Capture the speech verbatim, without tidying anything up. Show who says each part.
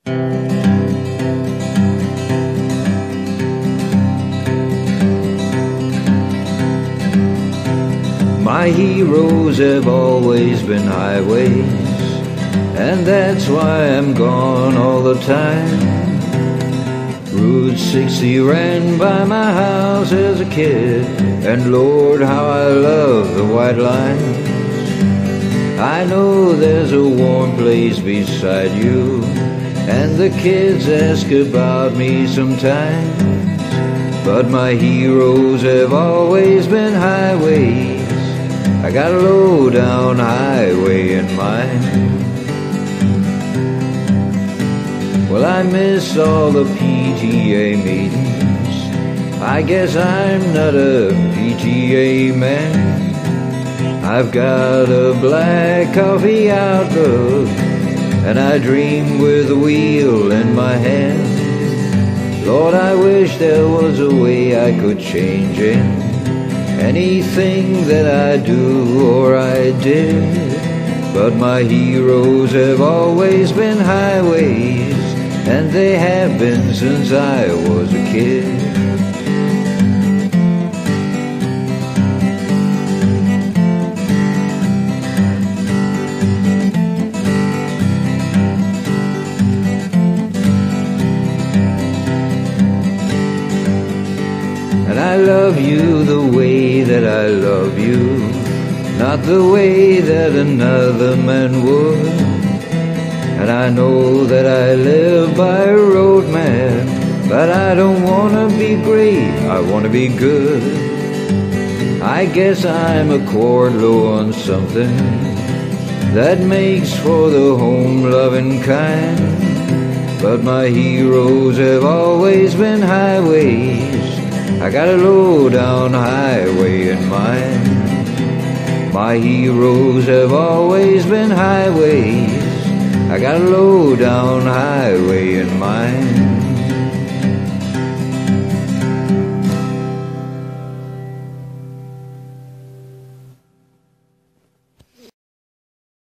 Speaker 1: My heroes have always been highways, and that's why I'm gone all the time. Route sixty ran by my house as a kid, and Lord, how I love the white lines. I know there's a warm place beside you, and the kids ask about me sometimes. But my heroes have always been highways. I got a low-down highway in mind. Well, I miss all the P T A meetings. I guess I'm not a P T A man. I've got a black coffee outlook, and I dream with a wheel in my hand. Lord, I wish there was a way I could change it, anything that I do or I did. But my heroes have always been highways, and they have been since I was a kid. And I love you the way that I love you, not the way that another man would. And I know that I live by a road map, but I don't wanna be great, I wanna be good. I guess I'm a chord low on something that makes for the home-loving kind. But my heroes have always been highways. I got a low-down highway in mind. My heroes have always been highways. I got a low-down highway in mind.